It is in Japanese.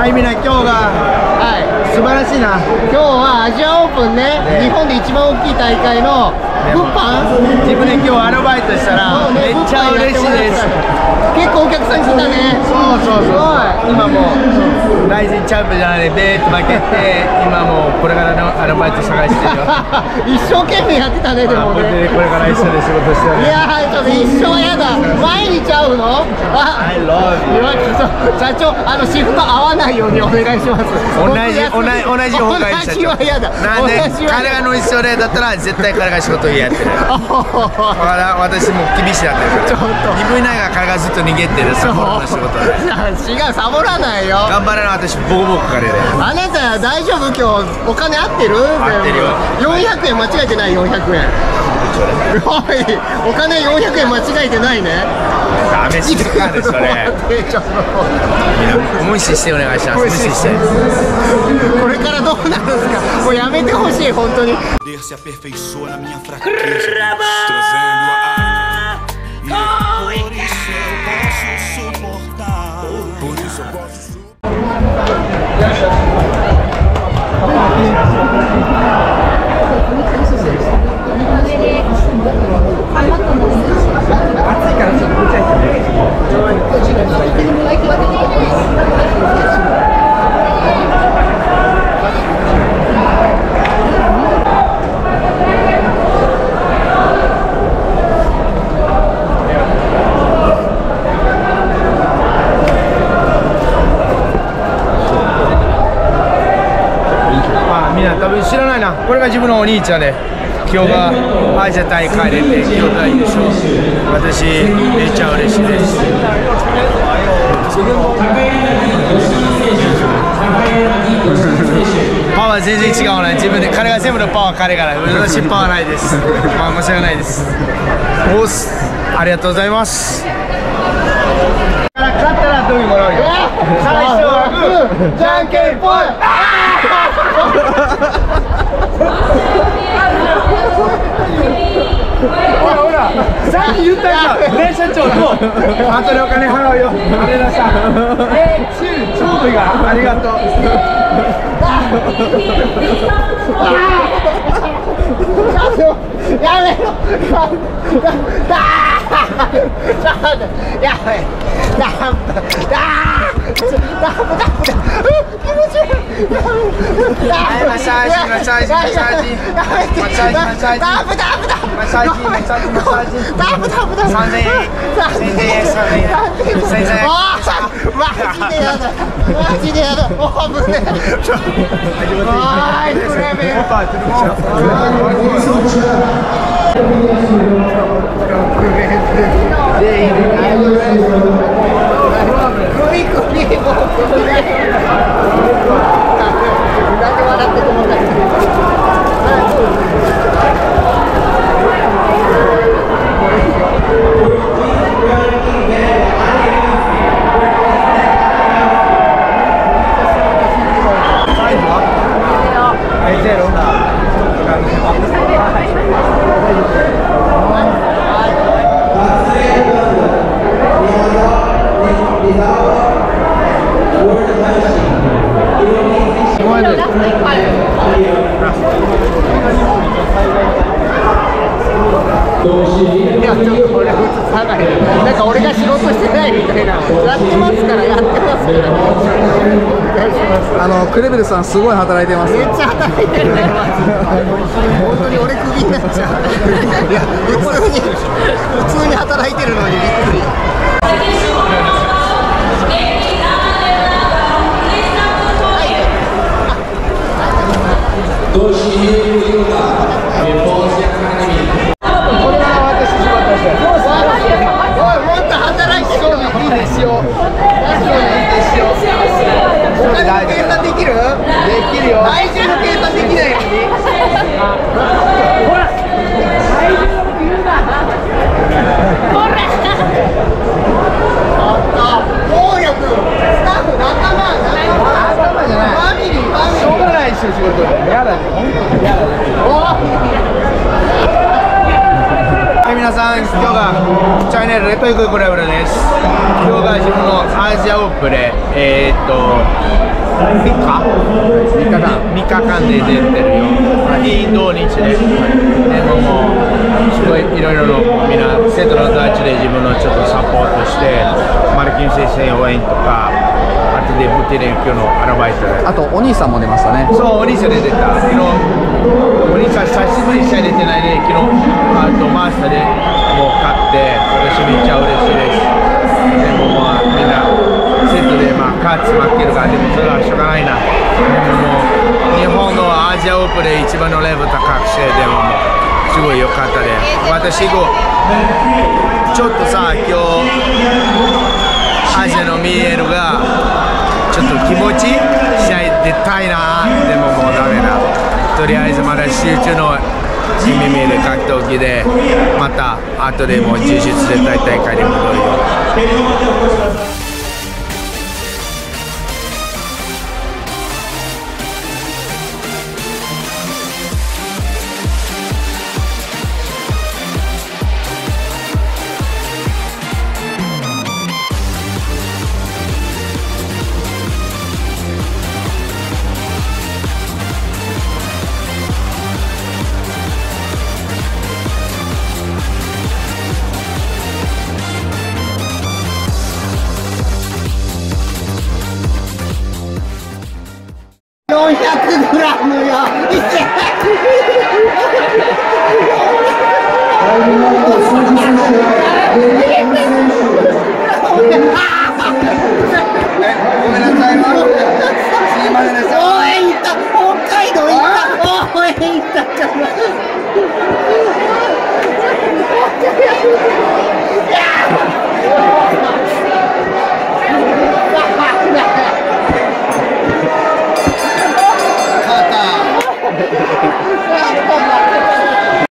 はい、みんな今日が素晴らしいな。 今日はアジアオープンね、日本で一番大きい大会の物販、 自分で今日アルバイトしたらめっちゃ嬉しいです。 結構お客さん来たね。 そう今もうライジンチャンプじゃないでベーッと負けて、今もうこれからのアルバイト探してるよ。 一生懸命やってたね。でもね、 これから一緒で仕事してる。 いやー、ちょっと一生はやだ。毎日会うの？ I love you。 社長、シフト合わないようにお願いします。 同じ方がいい社長。なんで彼がの一緒でだったら絶対彼が仕事やってる。私も厳しいだってるから。2分以内が彼がずっと逃げてるサボるの仕事で。 違う、サボらないよ。 頑張れな、私ボコボコ彼で。 あなた大丈夫？今日お金合ってる？ 合ってるよ。 400円間違えてない？400円。おい、お金400円間違えてないね。 ダメしかねそれ。無視してお願いします。無視して。 これからどうなるんですか？もうやめてほしい本当に。 みんな多分知らないな。これが自分のお兄ちゃんで、今日がアジア大会で今日が優勝。私めっちゃ嬉しいです。パワー全然違うね。自分で彼が全部のパワー彼から、私パワーないです。まあ申し訳ないです。おっす、ありがとうございます。勝ったらどういうもらうよ。最初はグー、じゃんけんぽい。ほらさっき言ったやつね、社長と後でお金払うよ。あれださちょうどいいがありがとう。 やめろ。やめマッサージマッサージマッサージマッサージマッサージマッサージマッサージマッサージ3000円3000円3000円マジでやだマジでやだ。もう危ねなんか俺が仕事してないみたいな。やってますからやってますから。お願いします。 クレベルさんすごい働いてます。 めっちゃ働いてるね。本当に俺クビになっちゃう。いや普通に働いてるのにびっくり。 皆さん、今日がチャンネルレッドイクグラブルです。 今日が自分のアジアオープンで3日間で出てるよ。金土日で。でももうすごいいろいろのみんな生徒の人たちで自分のちょっとサポートして、マルキン先生応援とか、あとでブティレン今日のアルバイトで。 あとお兄さんも出ましたね。 そう、お兄さんで出た。昨日お兄さん久しぶりに試合出てないで、昨日マスターでもう勝って、私めっちゃ嬉しいです。でもまあみんなセットで勝つ負けるから、でもそれはしょうがないな。でももう日本のアジアオープンで一番のレベル高くして、でももうすごい良かったで、私ちょっとさ、今日アジアの見えるがちょっと気持ち試合出たいな。でももうダメだ。とりあえずまだ集中のMMAで格闘技で、また後でもう充実で大会に戻るよ。 400グラムよ。 ごめんなさい。すいませんでした。 応援行った。北海道行った。応援行った。